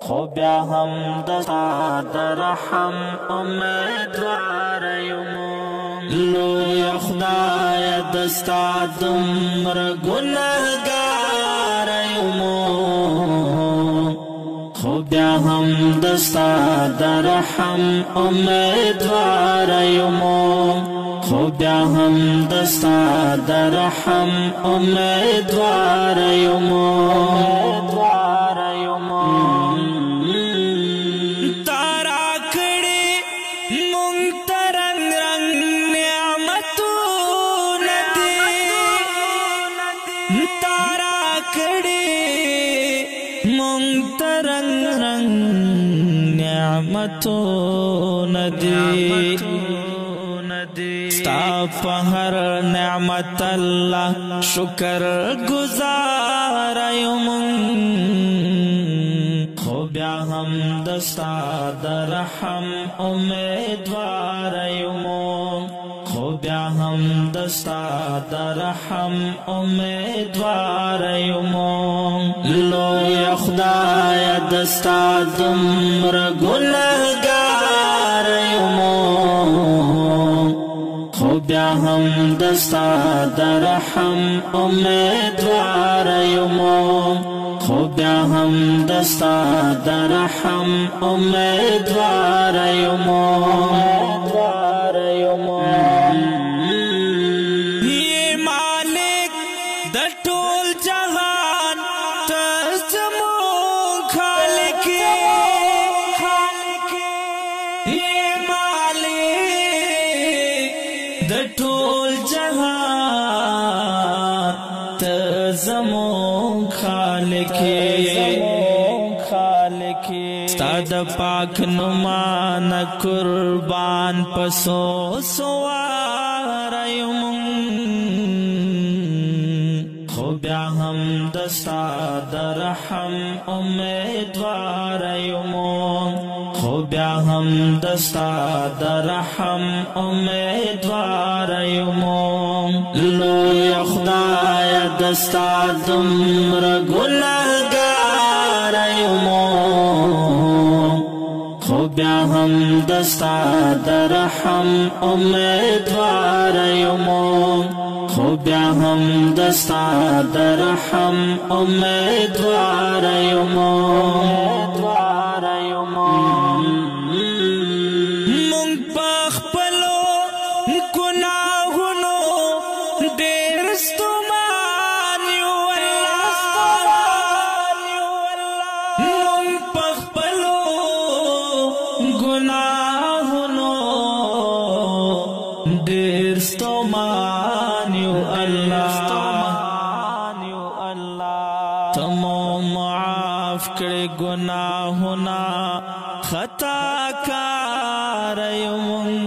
خو بیا هم دستا در رحم امیدوار یمو لوی خدای دستا دمر گناهگار یمو خو بیا هم دستا در رحم امیدوار یمو خو بیا هم دستا در رحم امیدوار یمو تارا کړي مونږ ته رنگ رنگ نعمتونه دي تارا کړي مونږ ته رنگ رنگ نعمتونه دي ستا په هر نعمت الله شکر گزار یم خو بیا هم دستا در رحم امیدوار یم خو بیا هم دستا در رحم امیدوار یم لوی خدای دستا دمر گناهگار یم خو بیا هم دستا در رحم امیدوار یم خو بیا هم دستا در رحم امیدوار یم یہ مالک د ټول جهان ته زموږ خالق یہ مالک د ټول جهان ته زموږ خالق ستا د پاک نومان قربان پسو سوار یم خو بیا هم دستا در رحم امیدوار یم خو بیا هم دستا در رحم امیدوار یم لوی خدای دستا دمر گناهگار یم خو بیا هم دستا در رحم امیدوار یم خو بیا هم دستا در رحم امیدوار یم مونږ په خپلو ګناهونو ډېر ستومان یو مونږ په خپلو ګناهونو ډېر ستومان یو تمو معاف کړي ګناهونه خطا کار یم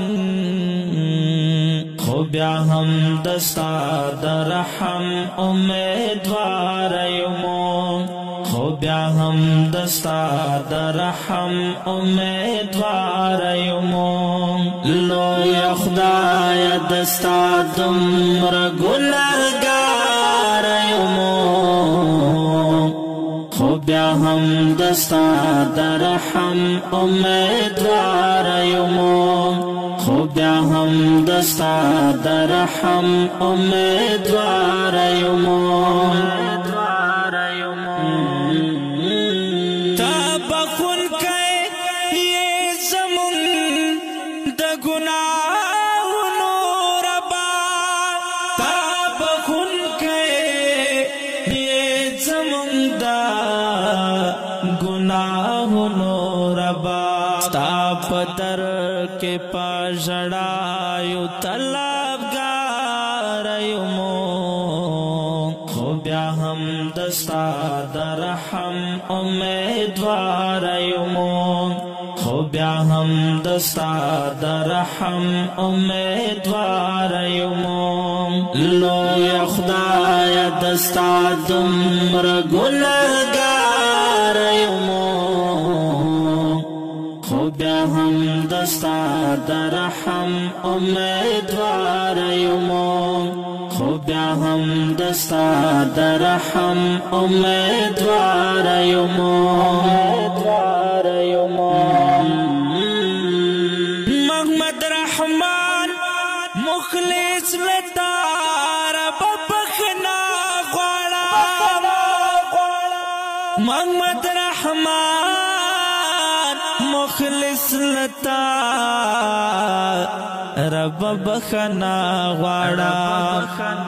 خو بیا هم دستا در رحم امیدوار یم خو بیا هم دستا در رحم امیدوار یم لوی خدای دستا دمر گناهگار یم خو بیا هم دستا در رحم امیدوار یم خو بیا هم دستا در رحم امیدوار یم تا بخون کئ یہ زمون د گناہونو ربا تا بخون کئ یہ زمون دا گناہونو ربا ستا پدر کے پاژړایو طلبګار یم خو بیا هم دستا در رحم امیدوار یم خو بیا هم دستا در رحم امیدوار یم لوی خدای دستا دمر گناهگار یم خو بیا هم دستا در رحم امیدوار یم خو بیا هم دستا در رحم امیدوار یم امیدوار یم محمد رحمان مخلص لتا رب بخنا غواړم محمد رحمان مخلص لتا رب بخنا غواړم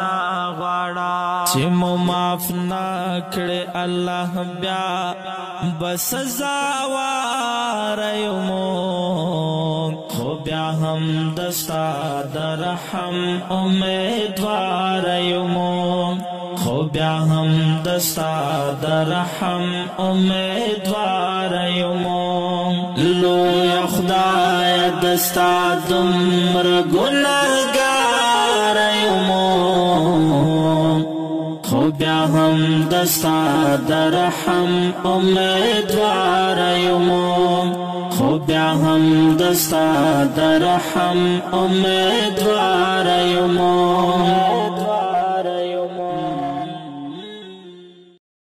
چې مو معاف نکړي الله بیا بس سزاوار یم خو بیا هم دستا د رحم امیدوار یم خو بیا هم دستا د رحم امیدوار یم لوی خدای دستا دومره ګناهګار یم خو بیا هم دستا د رحم امیدوار یم خو بیا هم دستا د رحم امیدوار یم